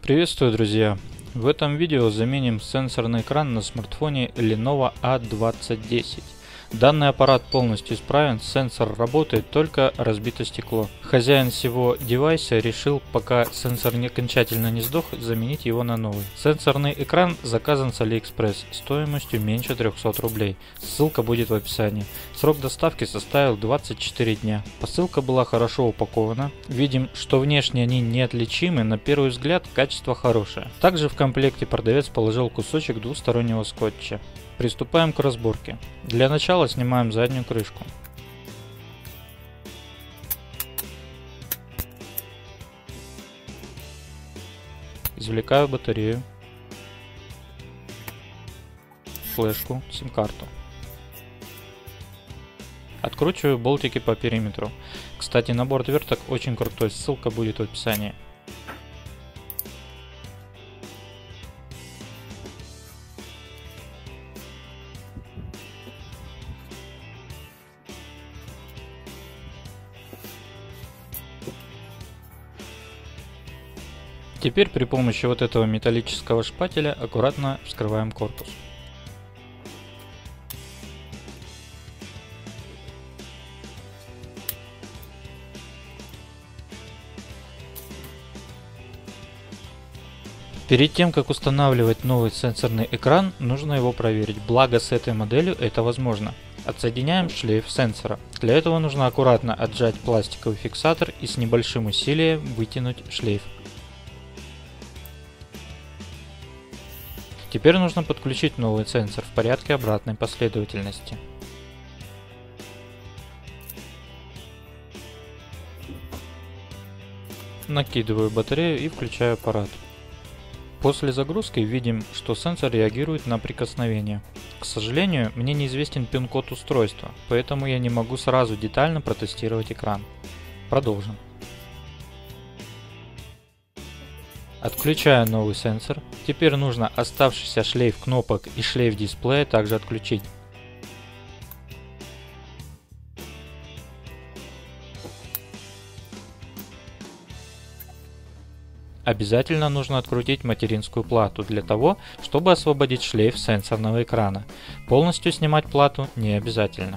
Приветствую, друзья! В этом видео заменим сенсорный экран на смартфоне Lenovo A2010. Данный аппарат полностью исправен, сенсор работает, только разбито стекло. Хозяин всего девайса решил, пока сенсор окончательно не сдох, заменить его на новый. Сенсорный экран заказан с AliExpress стоимостью меньше 300 рублей. Ссылка будет в описании. Срок доставки составил 24 дня. Посылка была хорошо упакована. Видим, что внешне они неотличимы, на первый взгляд качество хорошее. Также в комплекте продавец положил кусочек двустороннего скотча. Приступаем к разборке. Для начала снимаем заднюю крышку. Извлекаю батарею, флешку, сим-карту. Откручиваю болтики по периметру. Кстати, набор отверток очень крутой, ссылка будет в описании. Теперь при помощи вот этого металлического шпателя аккуратно вскрываем корпус. Перед тем, как устанавливать новый сенсорный экран, нужно его проверить, благо с этой моделью это возможно. Отсоединяем шлейф сенсора. Для этого нужно аккуратно отжать пластиковый фиксатор и с небольшим усилием вытянуть шлейф. Теперь нужно подключить новый сенсор в порядке обратной последовательности. Накидываю батарею и включаю аппарат. После загрузки видим, что сенсор реагирует на прикосновение. К сожалению, мне неизвестен пин-код устройства, поэтому я не могу сразу детально протестировать экран. Продолжим. Отключаю новый сенсор. Теперь нужно оставшийся шлейф кнопок и шлейф дисплея также отключить. Обязательно нужно открутить материнскую плату для того, чтобы освободить шлейф сенсорного экрана. Полностью снимать плату не обязательно.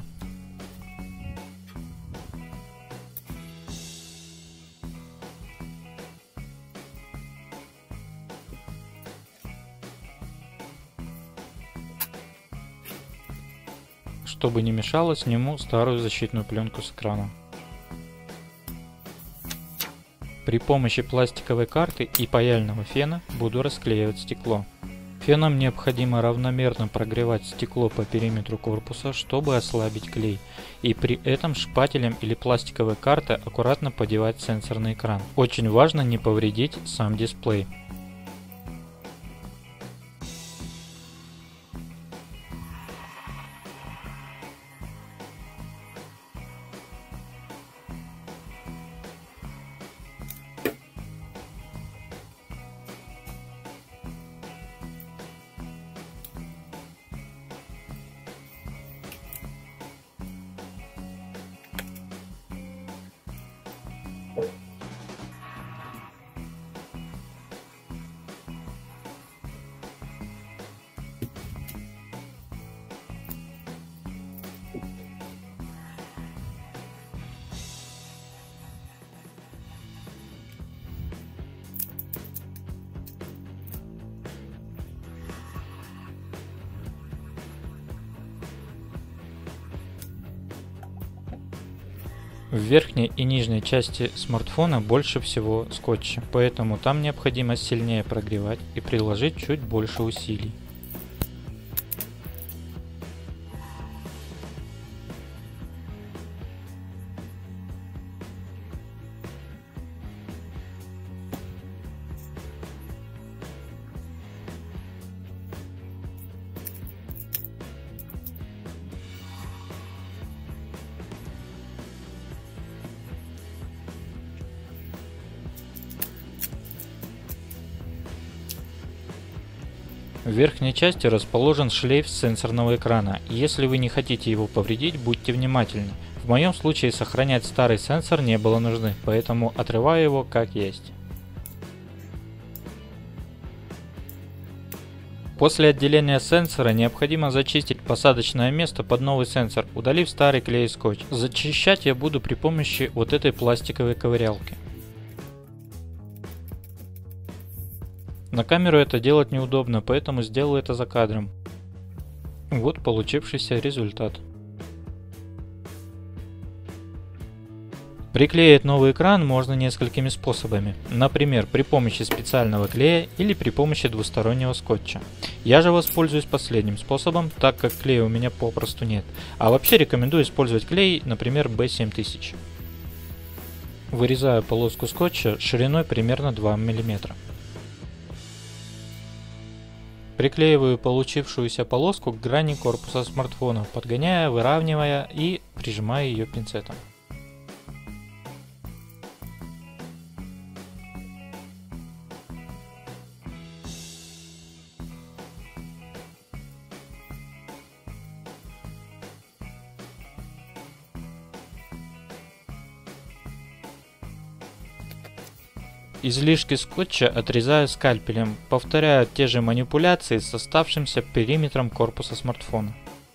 Чтобы не мешало, сниму старую защитную пленку с экрана. При помощи пластиковой карты и паяльного фена буду расклеивать стекло. Феном необходимо равномерно прогревать стекло по периметру корпуса, чтобы ослабить клей, и при этом шпателем или пластиковой картой аккуратно подевать сенсорный экран. Очень важно не повредить сам дисплей. В верхней и нижней части смартфона больше всего скотча, поэтому там необходимо сильнее прогревать и приложить чуть больше усилий. В верхней части расположен шлейф сенсорного экрана. Если вы не хотите его повредить, будьте внимательны. В моем случае сохранять старый сенсор не было нужды, поэтому отрываю его как есть. После отделения сенсора необходимо зачистить посадочное место под новый сенсор, удалив старый клей и скотч. Зачищать я буду при помощи вот этой пластиковой ковырялки. На камеру это делать неудобно, поэтому сделаю это за кадром. Вот получившийся результат. Приклеить новый экран можно несколькими способами, например, при помощи специального клея или при помощи двустороннего скотча. Я же воспользуюсь последним способом, так как клея у меня попросту нет, а вообще рекомендую использовать клей, например, B7000. Вырезаю полоску скотча шириной примерно 2 мм. Приклеиваю получившуюся полоску к грани корпуса смартфона, подгоняя, выравнивая и прижимая ее пинцетом. Излишки скотча отрезаю скальпелем, повторяю те же манипуляции с оставшимся периметром корпуса смартфона.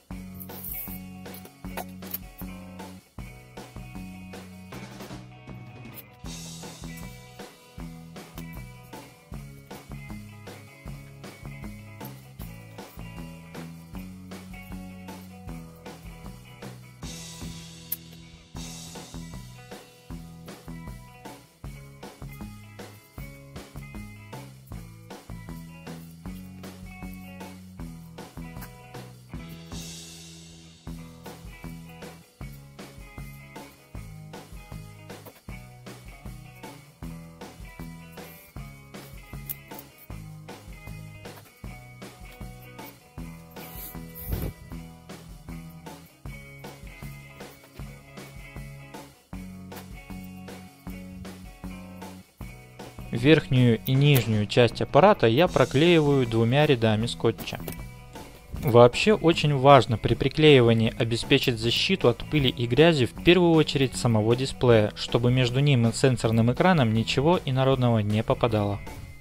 Верхнюю и нижнюю часть аппарата я проклеиваю двумя рядами скотча. Вообще очень важно при приклеивании обеспечить защиту от пыли и грязи в первую очередь самого дисплея, чтобы между ним и сенсорным экраном ничего инородного не попадало.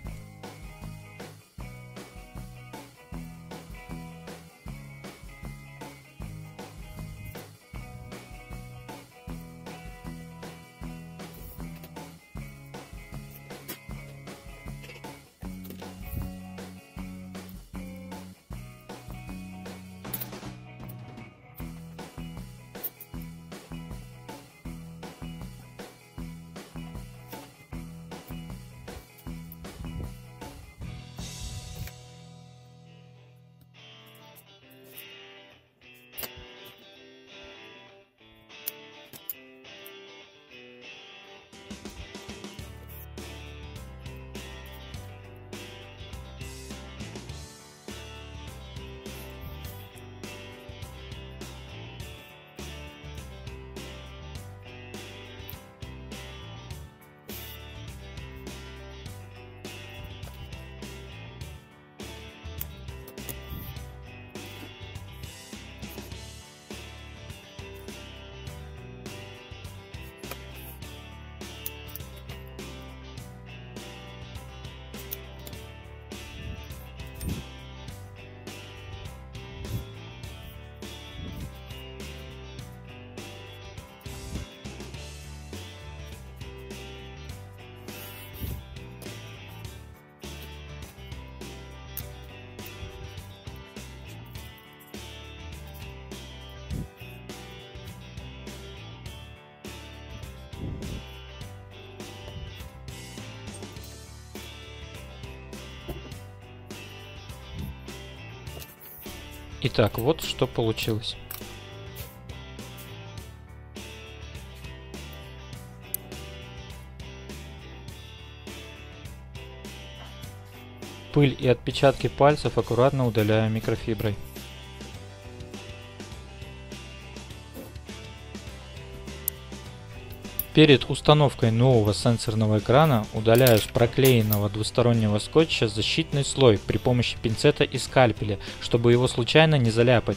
Итак, вот что получилось. Пыль и отпечатки пальцев аккуратно удаляю микрофиброй. Перед установкой нового сенсорного экрана удаляю с проклеенного двустороннего скотча защитный слой при помощи пинцета и скальпеля, чтобы его случайно не заляпать.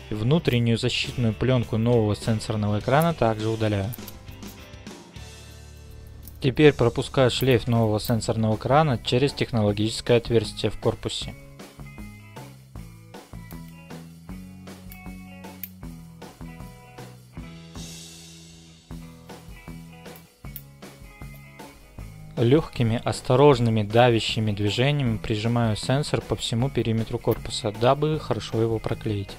Внутреннюю защитную пленку нового сенсорного экрана также удаляю. Теперь пропускаю шлейф нового сенсорного экрана через технологическое отверстие в корпусе. Легкими, осторожными, давящими движениями прижимаю сенсор по всему периметру корпуса, дабы хорошо его проклеить.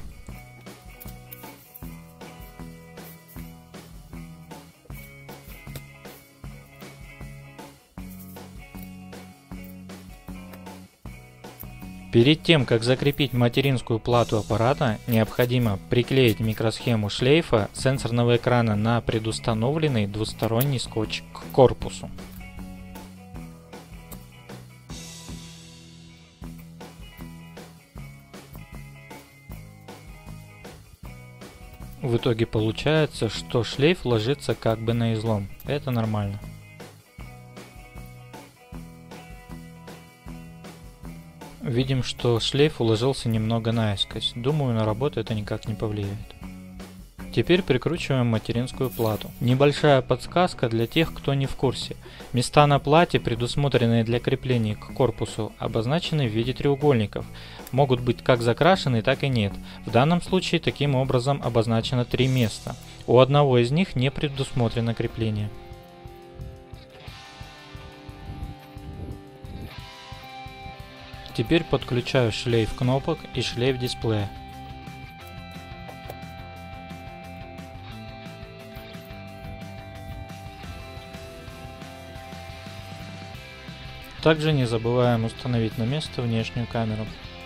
Перед тем, как закрепить материнскую плату аппарата, необходимо приклеить микросхему шлейфа сенсорного экрана на предустановленный двусторонний скотч к корпусу. В итоге получается, что шлейф ложится как бы на излом. Это нормально. Видим, что шлейф уложился немного наискось. Думаю, на работу это никак не повлияет. Теперь прикручиваем материнскую плату. Небольшая подсказка для тех, кто не в курсе. Места на плате, предусмотренные для крепления к корпусу, обозначены в виде треугольников. Могут быть как закрашены, так и нет. В данном случае таким образом обозначено 3 места. У одного из них не предусмотрено крепление. Теперь подключаю шлейф кнопок и шлейф дисплея. Также не забываем установить на место внешнюю камеру.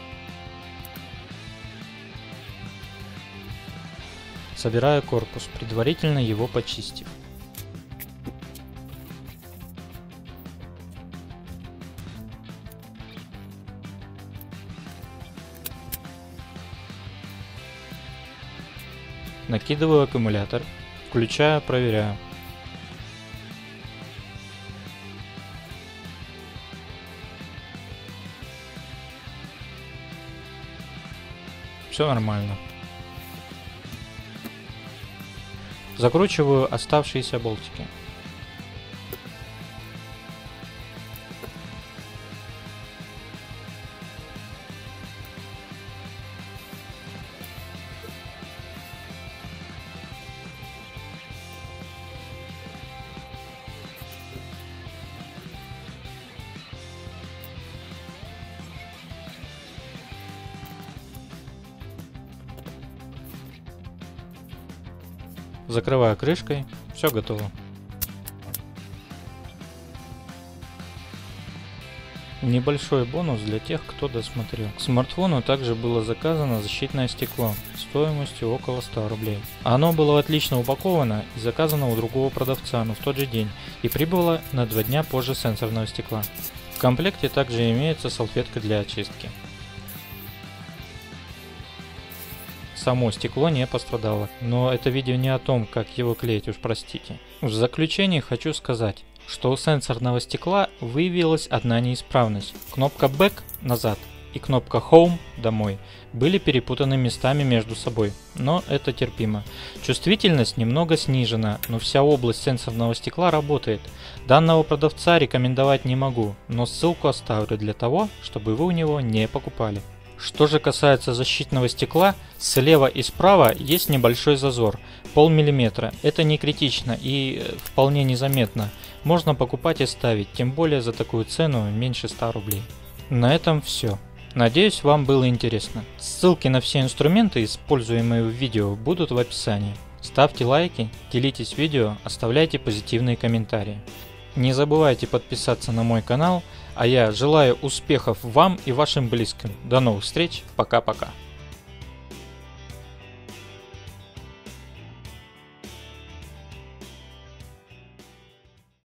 Собираю корпус, предварительно его почистив. Накидываю аккумулятор, включаю, проверяю. Все нормально. Закручиваю оставшиеся болтики. Закрываю крышкой, все готово. Небольшой бонус для тех, кто досмотрел. К смартфону также было заказано защитное стекло стоимостью около 100 рублей. Оно было отлично упаковано и заказано у другого продавца, но в тот же день, и прибыло на 2 дня позже сенсорного стекла. В комплекте также имеется салфетка для очистки. Само стекло не пострадало, но это видео не о том, как его клеить, уж простите. В заключение хочу сказать, что у сенсорного стекла выявилась одна неисправность. Кнопка Back назад и кнопка Home домой были перепутаны местами между собой, но это терпимо. Чувствительность немного снижена, но вся область сенсорного стекла работает. Данного продавца рекомендовать не могу, но ссылку оставлю для того, чтобы вы у него не покупали. Что же касается защитного стекла, слева и справа есть небольшой зазор, полмиллиметра. Это не критично и вполне незаметно. Можно покупать и ставить, тем более за такую цену меньше 100 рублей. На этом все. Надеюсь, вам было интересно. Ссылки на все инструменты, используемые в видео, будут в описании. Ставьте лайки, делитесь видео, оставляйте позитивные комментарии. Не забывайте подписаться на мой канал, а я желаю успехов вам и вашим близким. До новых встреч, пока-пока.